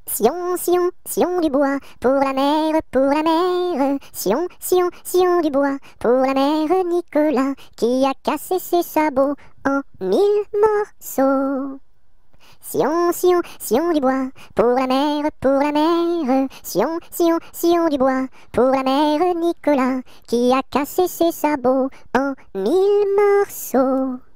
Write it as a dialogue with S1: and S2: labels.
S1: Sion du bois, pour la mère, Sion du bois, pour la mère Nicolas, qui a cassé ses sabots en 1000 morceaux. Sion du bois, pour la mère, Sion du bois, pour la mère Nicolas, qui a cassé ses sabots en 1000 morceaux.